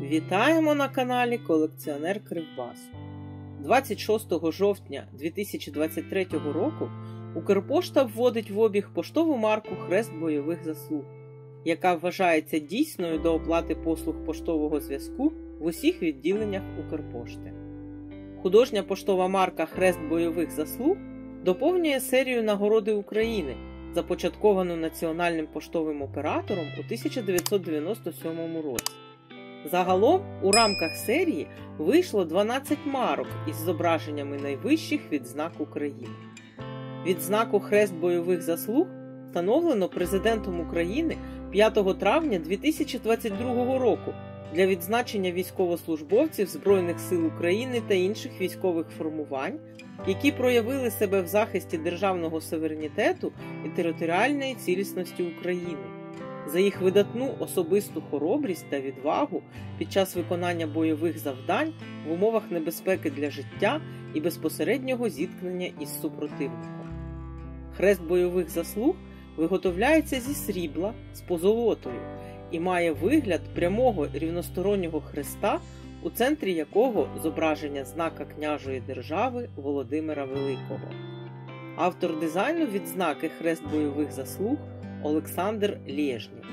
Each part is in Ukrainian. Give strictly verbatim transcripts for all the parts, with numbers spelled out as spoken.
Вітаємо на каналі Колекціонер Кривбасу. двадцять шостого жовтня дві тисячі двадцять третього року Укрпошта вводить в обіг поштову марку «Хрест бойових заслуг», яка вважається дійсною до оплати послуг поштового зв'язку в усіх відділеннях Укрпошти. Художня поштова марка «Хрест бойових заслуг» доповнює серію «Нагороди України», започатковану Національним поштовим оператором у тисяча дев'ятсот дев'яносто сьомому році. Загалом у рамках серії вийшло дванадцять марок із зображеннями найвищих відзнак України. Відзнаку «Хрест бойових заслуг» встановлено Президентом України п'ятого травня дві тисячі двадцять другого року для відзначення військовослужбовців Збройних сил України та інших військових формувань, які проявили себе в захисті державного суверенітету і територіальної цілісності України, за їх видатну особисту хоробрість та відвагу під час виконання бойових завдань в умовах небезпеки для життя і безпосереднього зіткнення із супротивником. Хрест бойових заслуг виготовляється зі срібла з позолотою і має вигляд прямого рівностороннього хреста, у центрі якого зображення знака княжої держави Володимира Великого. Автор дизайну відзнаки «Хрест бойових заслуг» Олександр Лєжнєв.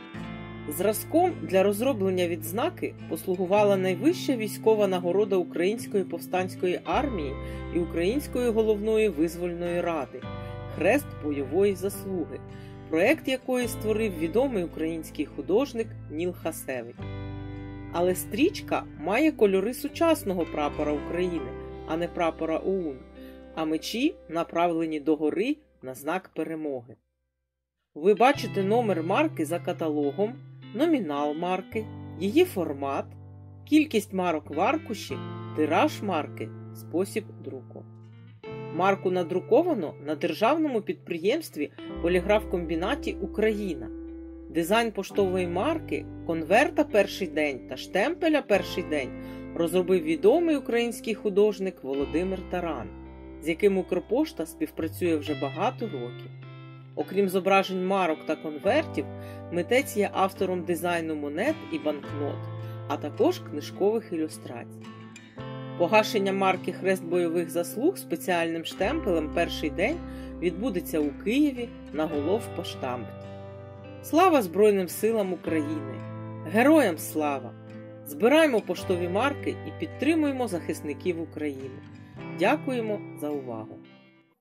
Зразком для розроблення відзнаки послугувала найвища військова нагорода Української повстанської армії і Української головної визвольної ради «Хрест бойової заслуги», проект якої створив відомий український художник Ніл Хасевич. Але стрічка має кольори сучасного прапора України, а не прапора ОУН, а мечі направлені догори на знак перемоги. Ви бачите номер марки за каталогом, номінал марки, її формат, кількість марок в аркуші, тираж марки, спосіб друку. Марку надруковано на державному підприємстві «Поліграфкомбінаті Україна». Дизайн поштової марки, конверта «Перший день» та штемпеля «Перший день» розробив відомий український художник Володимир Таран, з яким Укрпошта співпрацює вже багато років. Окрім зображень марок та конвертів, митець є автором дизайну монет і банкнот, а також книжкових ілюстрацій. Погашення марки «Хрест бойових заслуг» спеціальним штемпелем «Перший день» відбудеться у Києві на головпоштамті. Слава Збройним силам України! Героям слава! Збираємо поштові марки і підтримуємо захисників України. Дякуємо за увагу!